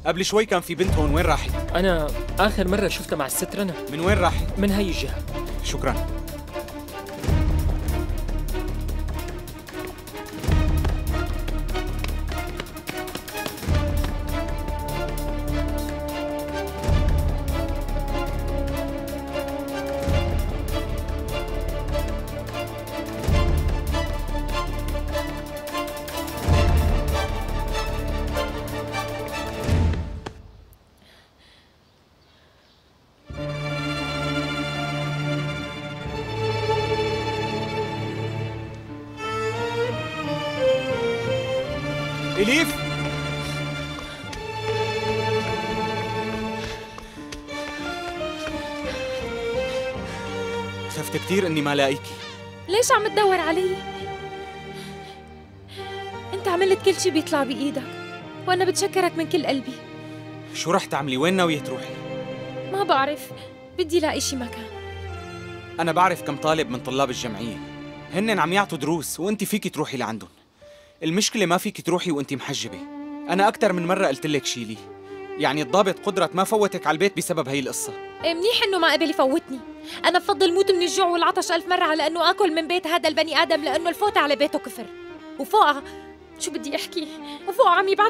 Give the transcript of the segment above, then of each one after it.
قبل شوي كان في بنت هون، وين راحت؟ أنا آخر مرة شفتها مع الست رنا. من وين راحت؟ من هاي الجهة. شكراً. إليف، خفت كثير إني ما لاقيكي. ليش عم تدور علي؟ أنت عملت كل شي بيطلع بإيدك، وأنا بتشكرك من كل قلبي. شو رح تعملي؟ وين ناوية تروحي؟ ما بعرف، بدي لاقي شي مكان. أنا بعرف كم طالب من طلاب الجمعية، هن عم يعطوا دروس وأنت فيكي تروحي لعندهم. المشكلة ما فيكي تروحي وأنت محجبة. أنا أكثر من مرة قلت لك شيلي، يعني الضابط قدرت ما فوتك على البيت بسبب هي القصة. إيه منيح إنه ما قبل يفوتني، أنا بفضل موت من الجوع والعطش 1000 مرة على إنه آكل من بيت هذا البني آدم، لأنه الفوت على بيته كفر. وفوقها شو بدي أحكي؟ وفوقها عم يبعث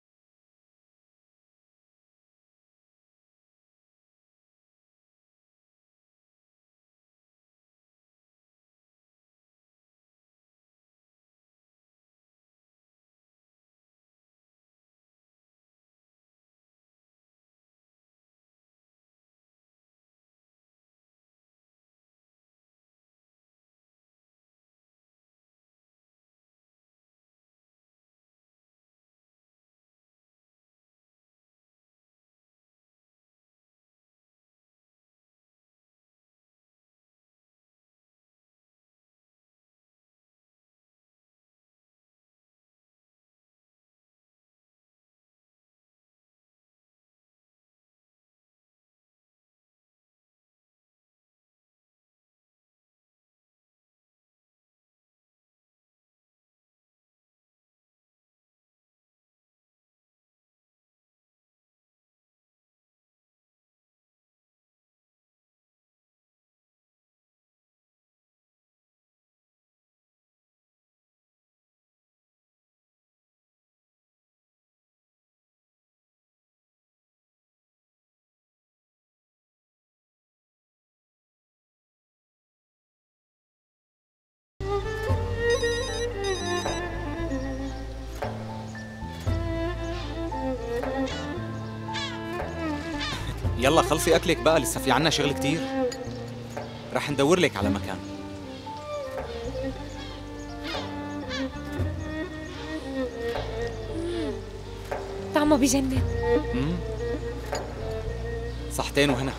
يلا خلصي أكلك بقى، لسه في عنا شغل كتير. رح ندور لك على مكان. طعمه بجنن. صحتين وهنا.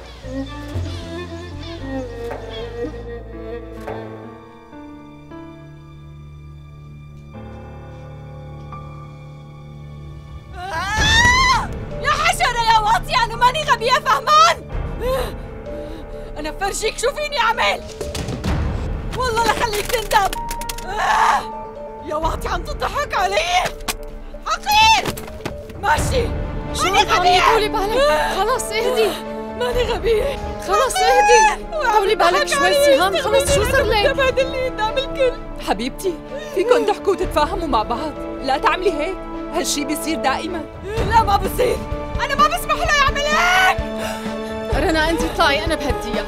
أنا ماني غبية فهمان. أنا بفرجيك شو فيني أعمل، والله لخليك تندم. يا واطي عم تضحك علي، حقير. ماشي، ماني غبية. طولي بالك، خلص اهدي. ماني غبية، خلص اهدي. طولي بالك شوي سهام، خلص شو صار لك؟ تبادلني قدام الكل. حبيبتي فيكن تحكوا وتتفاهموا مع بعض، لا تعملي هيك، هالشي بيصير دائما. لا ما بصير، أنا ما بسمح له يعمل هيك. رنا أنت اطلعي، أنا بهديها.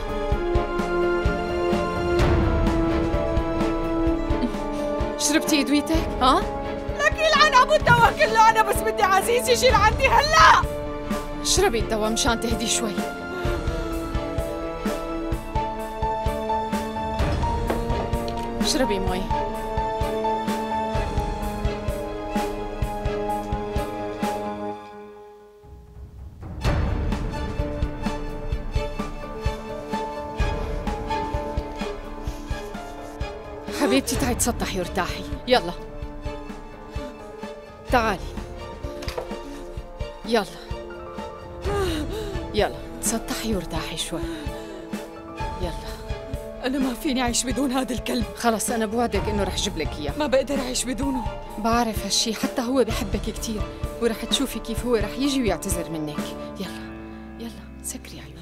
شربتي ادويتك؟ ها؟ لك يلعن ابو الدواء كله، أنا بس بدي عزيز يجي لعندي هلا. اشربي الدواء مشان تهدي شوي. اشربي مي. حبيبتي تعي تسطحي وارتاحي، يلا تعالي، يلا يلا تسطحي وارتاحي شوي، يلا. أنا ما فيني أعيش بدون هذا الكلب. خلص أنا بوعدك إنه رح جيب لك إياه. ما بقدر أعيش بدونه. بعرف هالشي، حتى هو بحبك كتير، ورح تشوفي كيف هو رح يجي ويعتذر منك. يلا يلا سكري عيونك.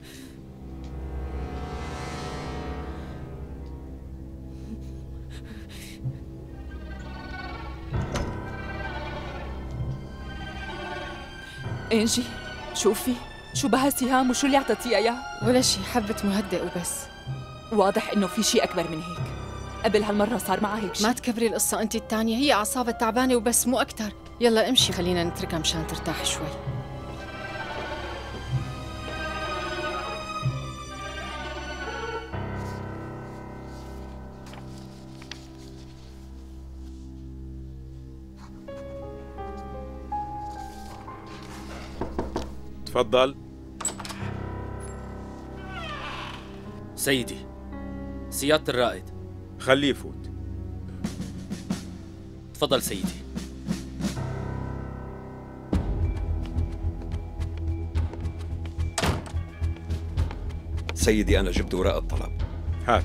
انجي شوفي شو بها سهام وشو اللي اعطتيها اياه؟ ولا شي، حبة مهدئ وبس. واضح انه في شيء اكبر من هيك. قبل هالمرة صار معها هيك شيء. ما تكبري القصة انت الثانية، هي اعصابها تعبانة وبس مو أكتر. يلا امشي خلينا نتركها مشان ترتاح شوي. تفضل. سيدي، سيادة الرائد. خليه يفوت. تفضل سيدي. سيدي أنا جبت وراء الطلب. هات.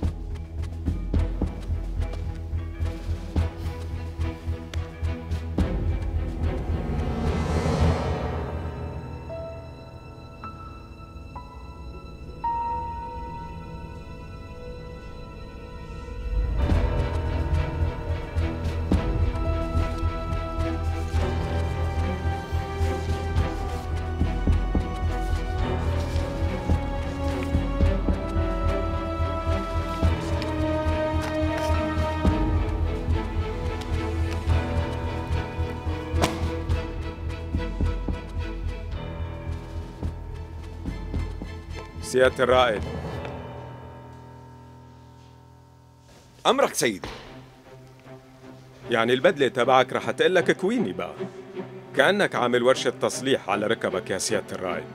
سيادة الرائد. أمرك سيدي. يعني البدلة تبعك رح تقلك كويني بقى، كأنك عامل ورشة تصليح على ركبك يا سيادة الرائد.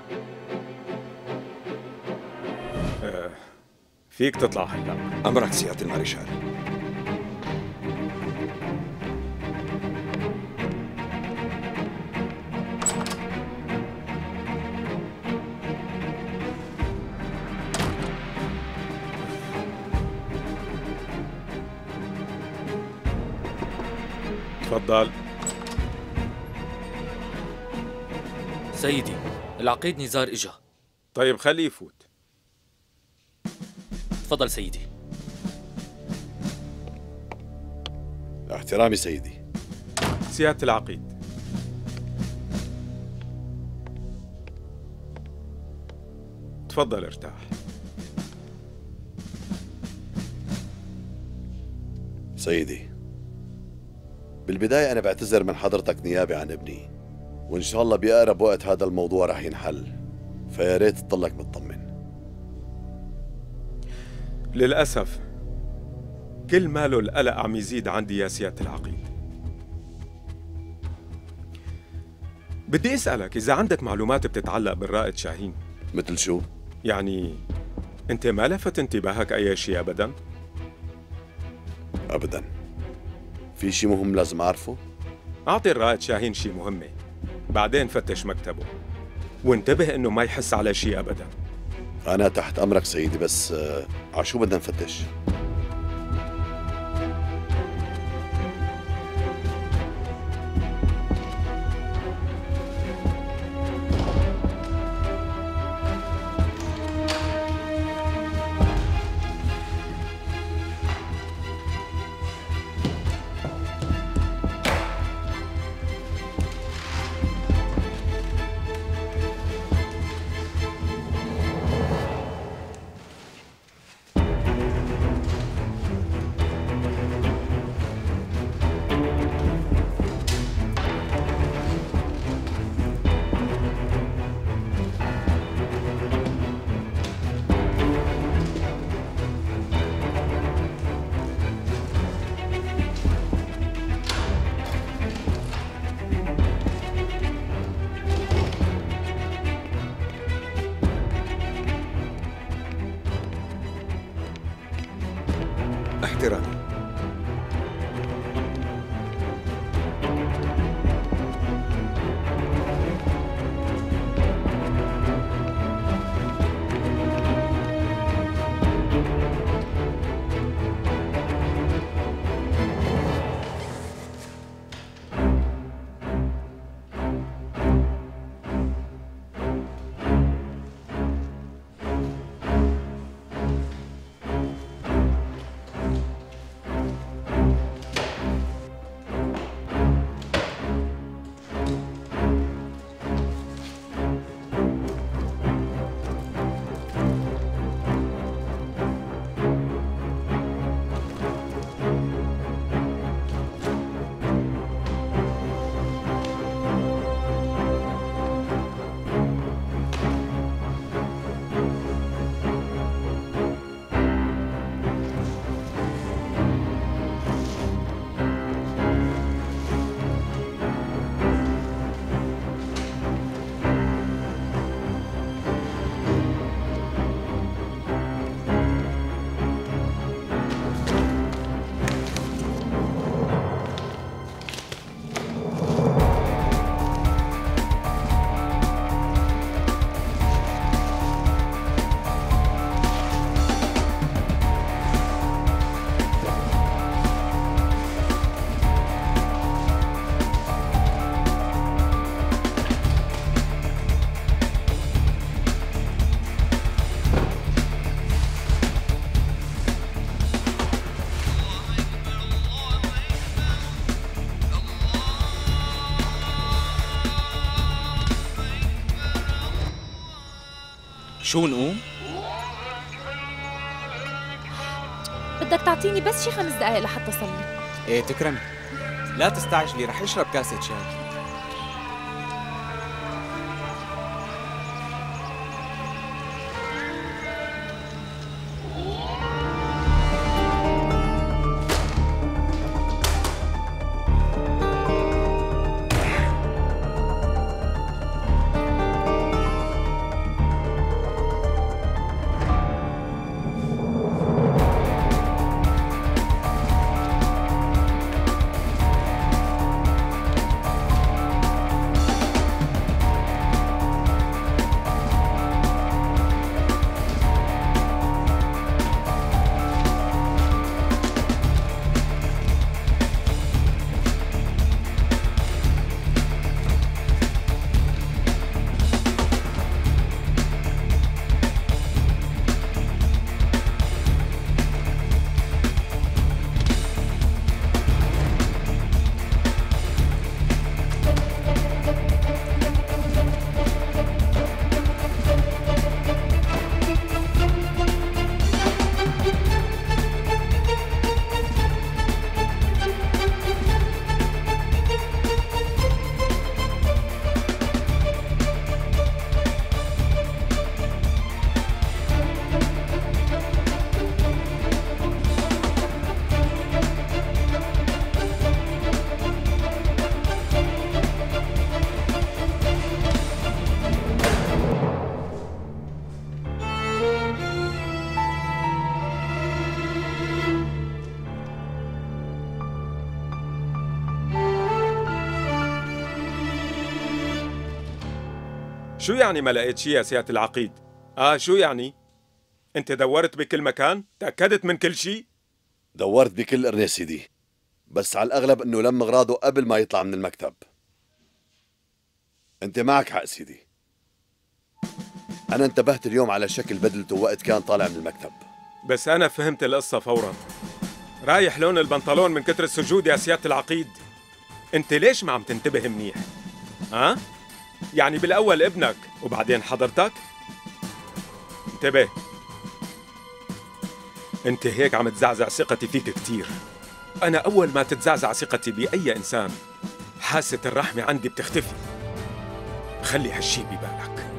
فيك تطلع هلا. أمرك سيادة المارشال. تفضل. سيدي، العقيد نزار إجا. طيب خليه يفوت. تفضل سيدي. احترامي سيدي. سيادة العقيد. تفضل ارتاح. سيدي، بالبداية أنا بعتذر من حضرتك نيابة عن ابني، وإن شاء الله بأقرب وقت هذا الموضوع رح ينحل، فيا ريت تضلك مطمن. للأسف كل ماله القلق عم يزيد عندي يا سيادة العقيد. بدي أسألك إذا عندك معلومات بتتعلق بالرائد شاهين. مثل شو؟ يعني أنت ما لفت انتباهك أي شيء أبداً؟ أبداً. في شيء مهم لازم أعرفه؟ أعطي الرائد شاهين شيء مهمة، بعدين فتش مكتبه وانتبه إنه ما يحس على شيء أبداً. أنا تحت أمرك سيدي، بس عشو بدنا نفتش؟ احترامي. شو نقوم؟ بدك تعطيني بس شي 5 دقايق لحتى أصلي. ايه تكرمي. لا تستعجلي، رح اشرب كاسة شاي. شو يعني ما لقيت شي يا سيادة العقيد؟ شو يعني؟ انت دورت بكل مكان؟ تأكدت من كل شي؟ دورت بكل قرن يا سيدي، بس على الأغلب إنه لم أغراضه قبل ما يطلع من المكتب. أنت معك حق سيدي، أنا انتبهت اليوم على شكل بدلته وقت كان طالع من المكتب. بس أنا فهمت القصة فوراً. رايح لون البنطلون من كتر السجود يا سيادة العقيد. أنت ليش ما عم تنتبه منيح؟ يعني بالأول ابنك وبعدين حضرتك؟ انتبه، أنت هيك عم تزعزع ثقتي فيك كتير. أنا أول ما تتزعزع ثقتي بأي إنسان حاسة الرحمة عندي بتختفي. خلي هالشي ببالك.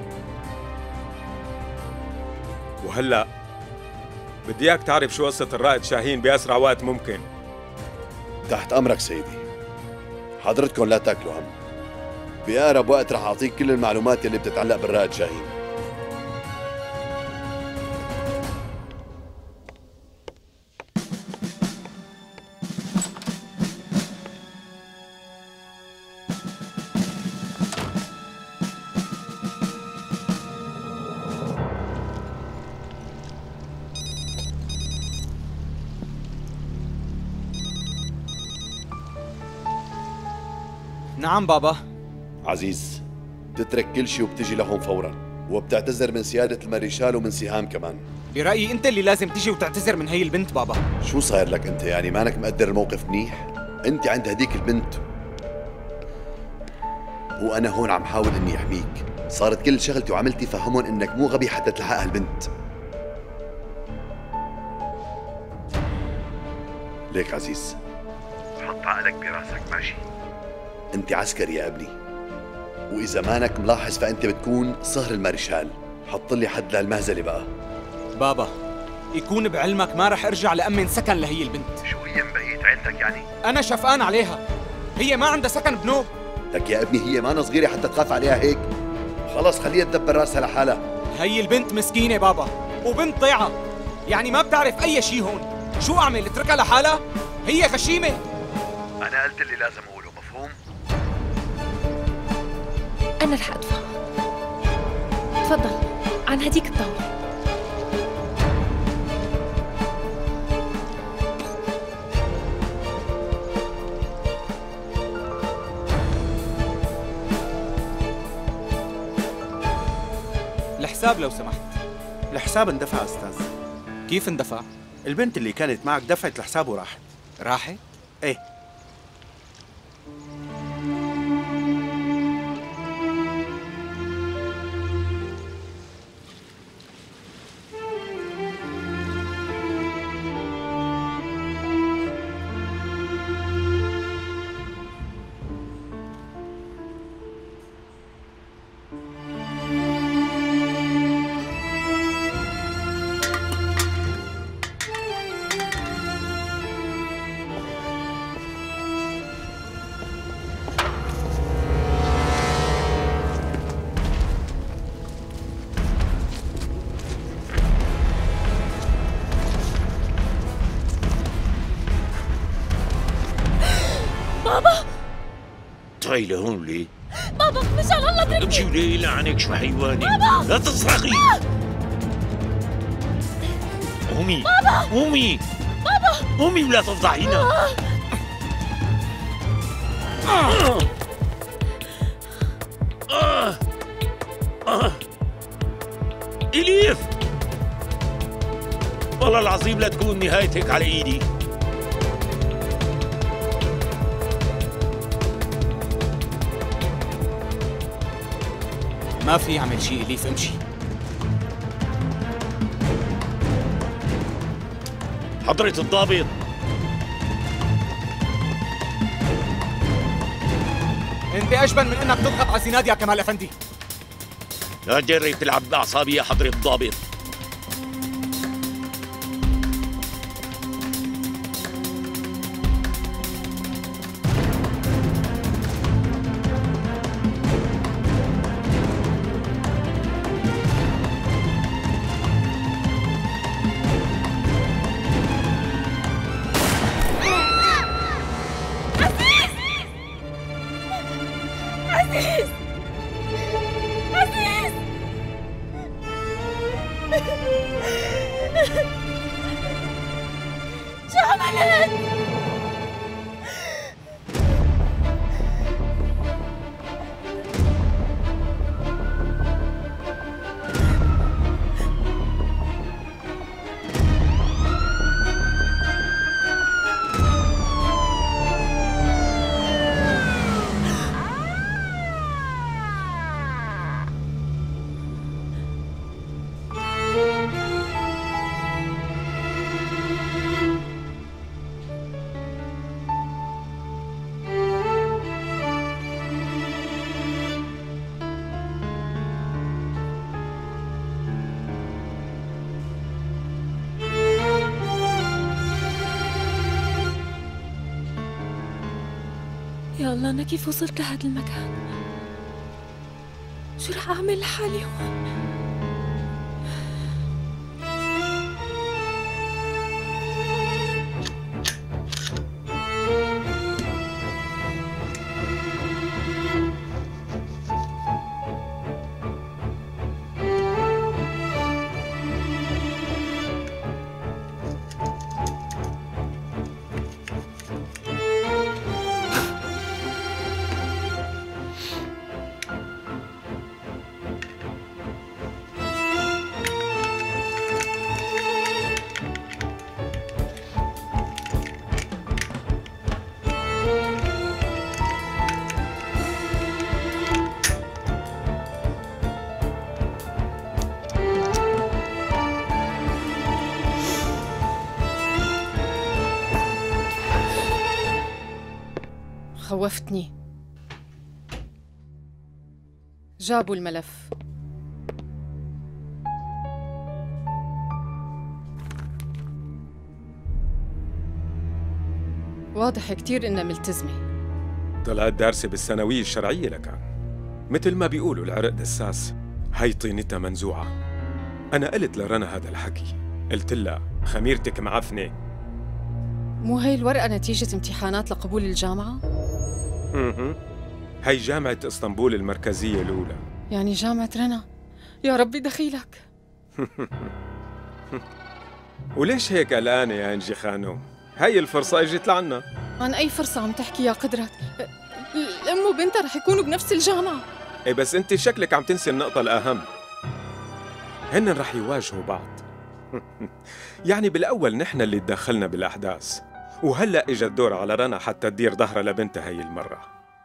وهلأ بدي اياك تعرف شو قصة الرائد شاهين بأسرع وقت ممكن. تحت أمرك سيدي، حضرتكم لا تاكلوا هم. بأقرب وقت رح أعطيك كل المعلومات اللي بتتعلق بالرائد شاهين. نعم بابا. عزيز، بتترك كل شيء وبتجي لهون فورا، وبتعتذر من سيادة الماريشال ومن سهام كمان. برأيي انت اللي لازم تجي وتعتذر من هي البنت بابا. شو صاير لك انت؟ يعني مانك مقدر الموقف منيح؟ انت عند هديك البنت وانا هون عم حاول اني احميك. صارت كل شغلتي وعملتي فهمهم انك مو غبي حتى تلحق هالبنت. ليك عزيز، حط عقلك براسك ماشي؟ انت عسكري يا ابني، واذا مانك ملاحظ فانت بتكون صهر المارشال. حط لي حد لهالمهزله بقى. بابا يكون بعلمك ما رح ارجع لأمن سكن لهي البنت. شو هي من بقية عيلتك يعني؟ انا شفقان عليها، هي ما عندها سكن بنوب. لك يا ابني هي ما صغيرة حتى تخاف عليها هيك. خلص خليها تدبر راسها لحالها. هي البنت مسكينة بابا، وبنت ضيعة، يعني ما بتعرف اي شيء هون. شو اعمل، اتركها لحالها؟ هي غشيمة. انا قلت اللي لازم اقوله، مفهوم؟ أنا رح أدفع. تفضل عن هديك الطاولة. الحساب لو سمحت. الحساب اندفع أستاذ. كيف اندفع؟ البنت اللي كانت معك دفعت الحساب وراحت. راحت؟ ايه. جاي لهون ليه؟ بابا مشان الله اتركني. امشي وليه لعنك شو حيواني؟ بابا لا تصرخي. قومي بابا قومي بابا قومي ولا تفضحينا. إليف، والله العظيم لا تكون نهايتك على إيدي. ما في يعمل شيء إليف، امشي. حضرة الضابط، انت أجبن من انك تضغط على زناد يا كمال أفندي. لا تجرب تلعب بأعصابي يا حضرة الضابط. عزيز عزيز شو عملت؟ يا الله أنا كيف وصلت لهذا المكان؟ شو رح أعمل لحالي هون؟ خوفتني. جابوا الملف. واضح كتير إنها ملتزمة. طلعت دارسة بالثانوية الشرعية لكان. مثل ما بيقولوا العرق دساس، هاي طينتها منزوعة. أنا قلت لرنا هذا الحكي، قلت لها خميرتك معفنة. مو هي الورقة نتيجة امتحانات لقبول الجامعة؟ هاي جامعة اسطنبول المركزية الأولى. يعني جامعة رنا. يا ربي دخيلك. وليش هيك قلقانة يا إنجي خانوم؟ هاي الفرصة اجت لعنا. عن أي فرصة عم تحكي يا قدرت؟ الأم وبنتها رح يكونوا بنفس الجامعة. إيه بس أنت شكلك عم تنسي النقطة الأهم. هن رح يواجهوا بعض. يعني بالأول نحن اللي تدخلنا بالأحداث، وهلأ إجا الدور على رنا حتى تدير ظهرها لبنتها هاي المرة.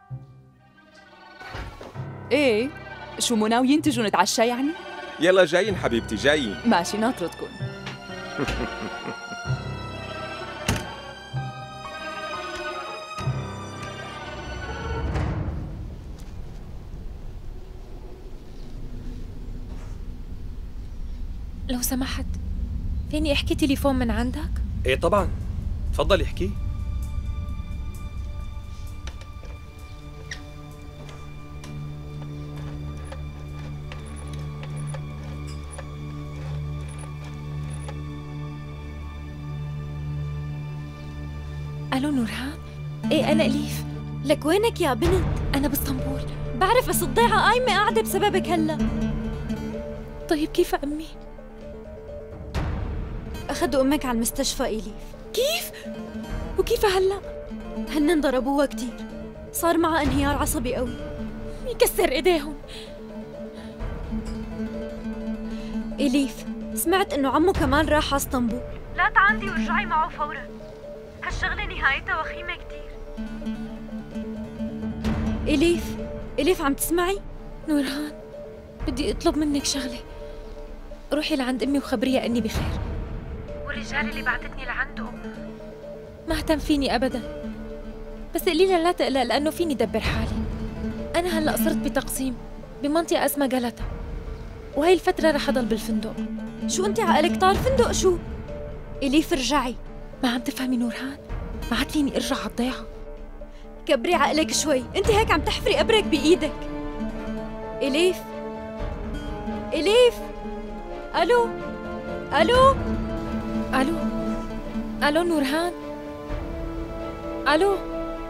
إيه؟ شو مو ناويين تجوا نتعشى يعني؟ يلا جايين حبيبتي جايين. ماشي ناطرتكم. لو سمحت فيني احكي تليفون من عندك؟ ايه طبعا، تفضلي احكي. الو نورهان؟ ايه انا اليف. لك وينك يا بنت؟ أنا باسطنبول. بعرف بس الضيعة قايمة قاعدة بسببك هلا. طيب كيف أمي؟ أخذوا أمك على المستشفى إليف. كيف؟ وكيف هلا؟ هنن ضربوها كتير، صار معها انهيار عصبي قوي. يكسر إيديهم. إليف، سمعت إنه عمو كمان راح على اسطنبول. لا تعاندي وارجعي معه فورا، هالشغلة نهايتها وخيمة كتير. إليف عم تسمعي؟ نورهان، بدي أطلب منك شغلة. روحي لعند أمي وخبريها إني بخير. والرجال اللي بعتتني لعنده ما اهتم فيني أبداً، بس قولي لها لا تقلق لأنه فيني دبر حالي. أنا هلأ صرت بتقسيم بمنطقة اسمها غلطة، وهي الفترة رح أضل بالفندق. شو أنت عقلك طار فندق شو؟ إليف ارجعي. ما عم تفهمي نورهان؟ ما عاد فيني أرجع على الضيعة. كبري عقلك شوي، أنت هيك عم تحفري أبرك بإيدك. إليف ألو ألو ألو ألو نورهان، ألو.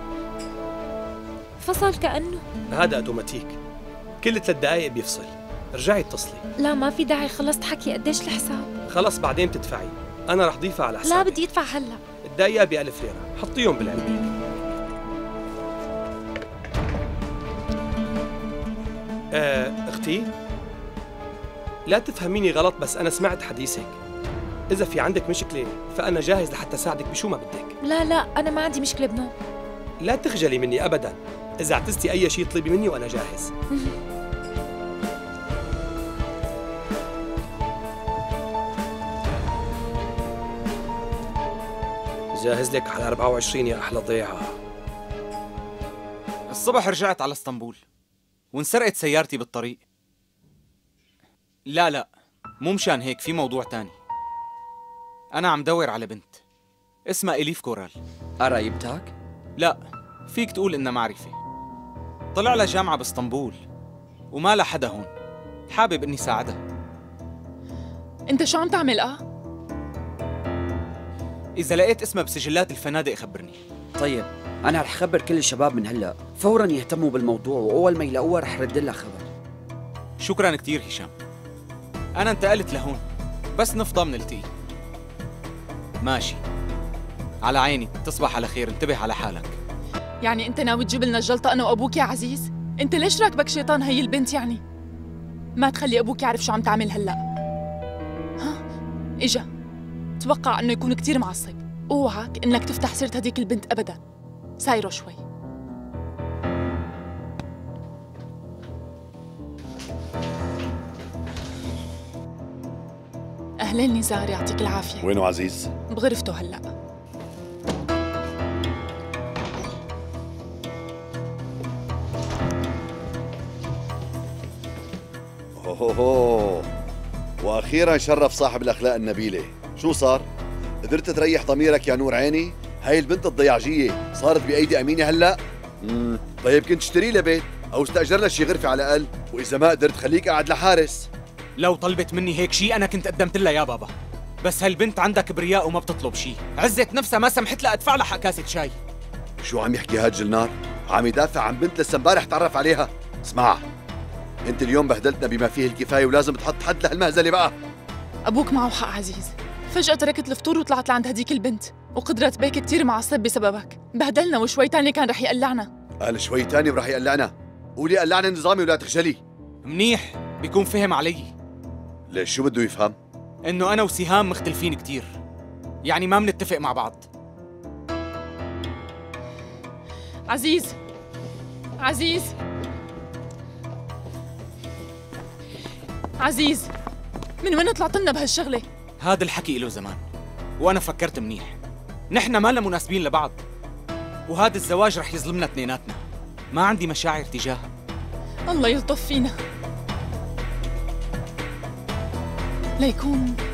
فصل كأنه. هذا أوتوماتيك، كل 3 دقايق بيفصل. رجعي اتصلي. لا ما في داعي، خلصت حكي. قديش الحساب؟ خلص بعدين بتدفعي، أنا رح ضيفها على حسابي. لا بدي أدفع هلا. الدقيقة ب1000 ليرة، حطيهم بالعلبة. أختي، لا تفهميني غلط بس أنا سمعت حديثك. إذا في عندك مشكلة فأنا جاهز لحتى ساعدك بشو ما بدك. لا أنا ما عندي مشكلة بنوم. لا تخجلي مني أبداً، إذا اعتزتي أي شيء اطلبي مني وأنا جاهز. جاهز لك على 24 يا أحلى ضيعة. الصبح رجعت على اسطنبول وانسرقت سيارتي بالطريق. لا مو مشان هيك، في موضوع تاني. أنا عم دور على بنت اسمها إليف كورال. قرايبتك؟ لا، فيك تقول إنها معرفة. طلع لها جامعة باسطنبول وما لها حدا هون، حابب إني ساعدها. أنت شو عم تعمل؟ إذا لقيت اسمها بسجلات الفنادق خبرني. طيب أنا رح خبر كل الشباب من هلأ فوراً يهتموا بالموضوع، وأول ما يلاقوها رح رد لها خبر. شكراً كتير هشام. أنا انتقلت لهون بس نفضى منلتقي. ماشي، على عيني، تصبح على خير، انتبه على حالك. يعني أنت ناوي تجيب لنا الجلطة أنا وأبوك يا عزيز؟ أنت ليش راكبك شيطان هي البنت يعني؟ ما تخلي أبوك يعرف شو عم تعمل هلأ. ها؟ إجا توقع إنه يكون كتير معصب. اوعك إنك تفتح سيرة هديك البنت أبداً. سايره شوي. أهلين نزار، يعطيك العافية. وينه عزيز؟ بغرفته هلأ. اوه، واخيرا شرف صاحب الاخلاق النبيله. شو صار؟ قدرت تريح ضميرك يا نور عيني؟ هاي البنت الضياجيه صارت بايدي امينه هلا؟ طيب كنت اشتري لها بيت او استاجر لها شي غرفه على الاقل، واذا ما قدرت خليك قاعد لحارس. لو طلبت مني هيك شيء انا كنت قدمت لها يا بابا، بس هالبنت عندها كبرياء وما بتطلب شيء، عزت نفسها ما سمحت لها ادفع لها كاسه شاي. شو عم يحكي هاد جلنار؟ عم يدافع عن بنت لسه امبارح تعرف عليها. اسمع، انت اليوم بهدلتنا بما فيه الكفايه ولازم تحط حد لهالمهزله بقى. ابوك معه حق عزيز، فجأة تركت الفطور وطلعت لعند هديك البنت، وقدرت بيك كتير معصب بسببك، بهدلنا وشوي تاني كان رح يقلعنا. قال شوي تاني ورح يقلعنا؟ قولي قلعنا نظامي ولا تخجلي. منيح، بيكون فهم علي. ليش شو بده يفهم؟ انه انا وسهام مختلفين كتير، يعني ما منتفق مع بعض. عزيز عزيز عزيز، من وين طلعت لنا بهالشغله؟ هذا الحكي له زمان وانا فكرت منيح، نحن ما لنا مناسبين لبعض، وهذا الزواج رح يظلمنا اثنيناتنا، ما عندي مشاعر تجاهها. الله يلطف فينا. ليكون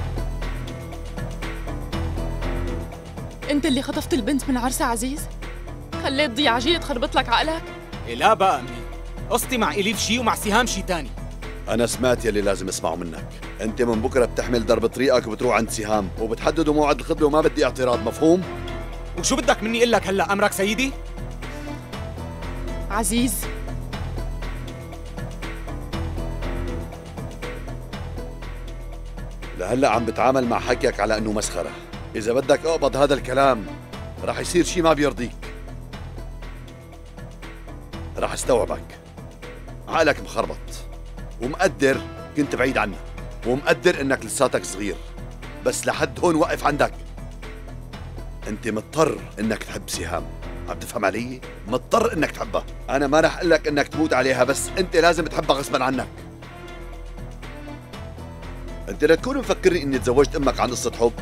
انت اللي خطفت البنت من عرسها عزيز؟ خليت ضياعجية تخربط لك عقلك؟ إيه لا بقى أمي، قصتي مع إليف شي ومع سهام شي تاني. أنا سمعت يلي لازم اسمعه منك، أنت من بكرة بتحمل درب طريقك وبتروح عند سهام وبتحددوا موعد الخطبة وما بدي اعتراض، مفهوم؟ وشو بدك مني إقول لك هلا أمرك سيدي؟ عزيز، لهلا عم بتعامل مع حكيك على انه مسخرة. اذا بدك اقبض هذا الكلام رح يصير شي ما بيرضيك. رح استوعبك. عقلك مخربط، ومقدر كنت بعيد عنك، ومقدر انك لساتك صغير، بس لحد هون وقف عندك. انت مضطر انك تحب سهام، عم تفهم علي؟ مضطر انك تحبها. انا ما رح اقول لك انك تموت عليها، بس انت لازم تحبها غصبا عنك. انت لا تكون مفكرني اني تزوجت امك عن قصة حب.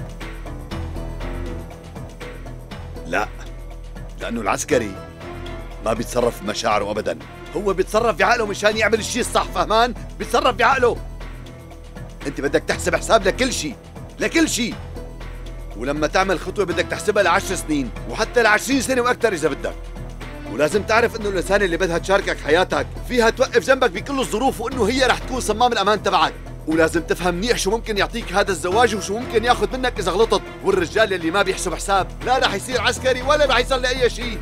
لا، لانه العسكري ما بيتصرف بمشاعره ابدا، هو بيتصرف بعقله مشان يعمل الشيء الصح، فهمان؟ بيتصرف بعقله. انت بدك تحسب حساب لكل شيء، لكل شيء. ولما تعمل خطوة بدك تحسبها ل10 سنين، وحتى ل20 سنة واكثر اذا بدك. ولازم تعرف انه الانسان اللي بدها تشاركك حياتك فيها توقف جنبك بكل الظروف، وانه هي رح تكون صمام الامان تبعك. ولازم تفهم منيح شو ممكن يعطيك هذا الزواج وشو ممكن ياخذ منك اذا غلطت. والرجال اللي ما بيحسب حساب لا رح يصير عسكري ولا رح يصل لاي شيء.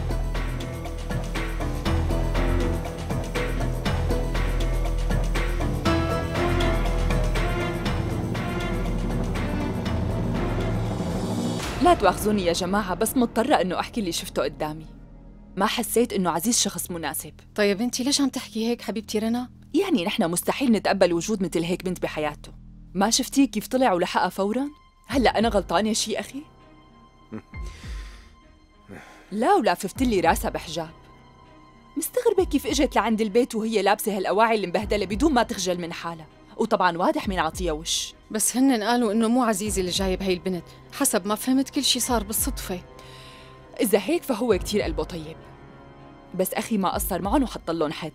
لا تواخذوني يا جماعة، بس مضطرة إنه أحكي اللي شفته قدامي. ما حسيت إنه عزيز شخص مناسب. طيب انتي ليش عم تحكي هيك حبيبتي رنا؟ يعني نحن مستحيل نتقبل وجود مثل هيك بنت بحياته. ما شفتيه كيف طلع ولحقها فوراً؟ هلأ أنا غلطانة شي أخي؟ لا، ولاففت لي راسها بحجاب. مستغربة كيف اجت لعند البيت وهي لابسة هالأواعي المبهدلة بدون ما تخجل من حالها، وطبعاً واضح مين عطيها وش. بس هن قالوا انه مو عزيزي اللي جايب هي البنت، حسب ما فهمت كل شي صار بالصدفة. إذا هيك فهو كتير قلبه طيب، بس أخي ما قصر معهم وحط لهم حد.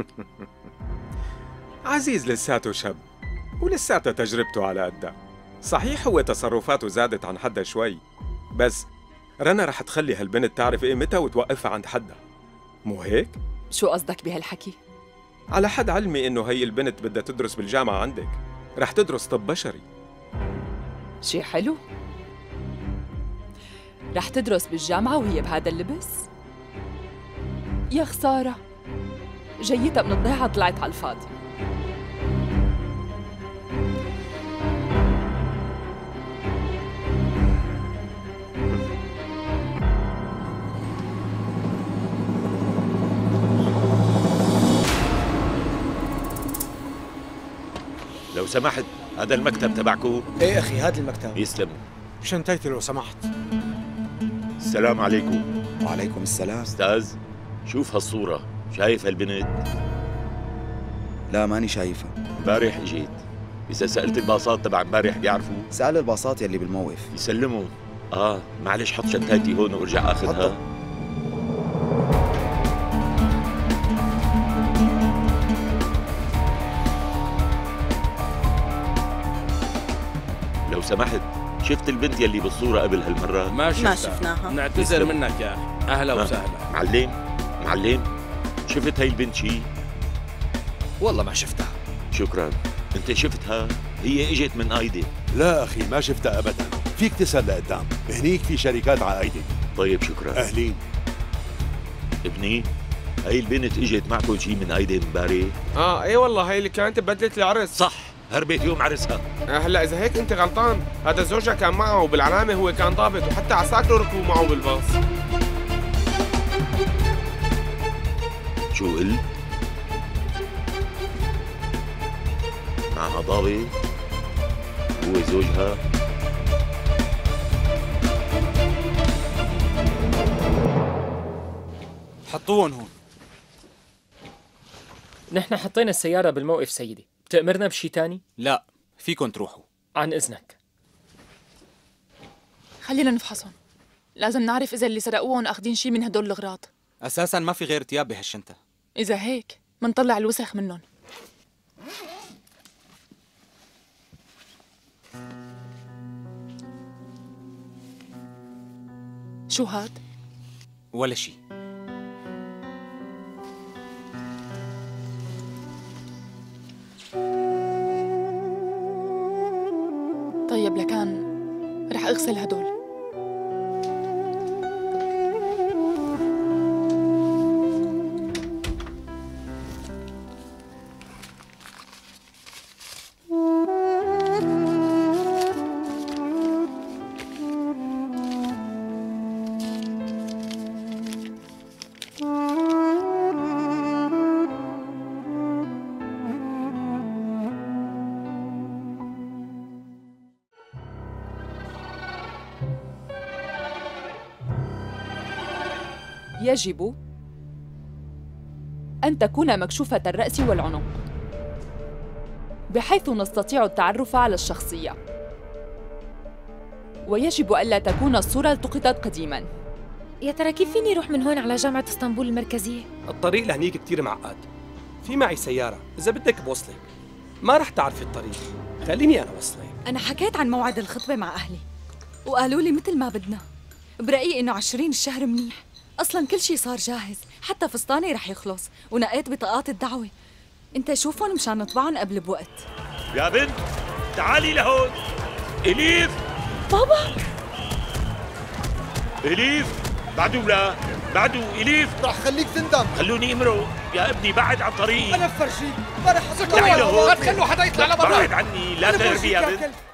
عزيز لساته شاب ولساته تجربته على قدها. صحيح هو تصرفاته زادت عن حدها شوي، بس رنا رح تخلي هالبنت تعرف قيمتها وتوقفها عند حدها، مو هيك؟ شو قصدك بهالحكي؟ على حد علمي إنه هي البنت بدها تدرس بالجامعة عندك، رح تدرس طب بشري. شي حلو. رح تدرس بالجامعة وهي بهذا اللبس؟ يا خسارة، جيتها من الضيعة طلعت على الفاضي. لو سمحت، هذا المكتب تبعكم؟ ايه اخي، هذا المكتب. يسلم. شنطتي لو سمحت. السلام عليكم. وعليكم السلام. استاذ، شوف هالصورة، شايف هالبنت؟ لا ماني شايفها. امبارح اجيت، إذا سألت الباصات تبع امبارح بيعرفوا؟ سأل الباصات يلي بالموقف. يسلموا. معلش حط شنطتي هون وارجع اخذها. لو سمحت، شفت البنت يلي بالصورة قبل هالمرة؟ ما شفناها. نعتذر منك يا أخي. أهلا وسهلا. معلم، شفت هاي البنت شي؟ والله ما شفتها. شكرا. انت شفتها؟ هي اجت من ايدي. لا اخي، ما شفتها ابدا. فيك تسأل لقدام، هنيك في شركات على ايدي. طيب شكرا. اهلين. ابني، هاي البنت اجت معكم شي من ايدي امبارح؟ اي والله، هي اللي كانت ببدلة العرس. صح، هربت يوم عرسها. هلا اذا هيك انت غلطان، هذا زوجها كان معه وبالعلامة هو كان ضابط، وحتى عساكره ركبوا معه بالباص. شو قلت؟ معها ضابط؟ هو زوجها؟ حطوهم هون. نحن حطينا السيارة بالموقف سيدي، بتأمرنا بشي تاني؟ لا، فيكن تروحوا. عن إذنك. خلينا نفحصهم، لازم نعرف إذا اللي سرقوهم أخدين شي من هدول الأغراض. أساساً ما في غير تياب بهالشنطة. إذا هيك منطلع الوسخ منهم. شو هاد؟ ولا شي. طيب لكان رح أغسل هدول. يجب أن تكون مكشوفة الرأس والعنق بحيث نستطيع التعرف على الشخصية، ويجب ألا تكون الصورة التقطت قديماً. يا ترى كيف فيني روح من هون على جامعة اسطنبول المركزية؟ الطريق لهنيك كتير معقد. في معي سيارة، إذا بدك بوصلك. ما رح تعرفي الطريق، خليني أنا وصلك. أنا حكيت عن موعد الخطبة مع أهلي وقالوا لي مثل ما بدنا. برأيي إنه 20 الشهر منيح، أصلاً كل شي صار جاهز، حتى فستاني رح يخلص، ونقيت بطاقات الدعوة. أنت شوفهم مشان نطبعهم قبل بوقت. يا بنت تعالي لهون. إليف بابا. إليف بعدو لا بعدو إليف رح خليك تندم. خلوني امرق يا ابني، بعد عن طريقي. أنا فرجيك ما رح أصدق. تعالي لهون. ما تخلوا حدا يطلع لبرا. بعد عني، لا تهربي يا بنت.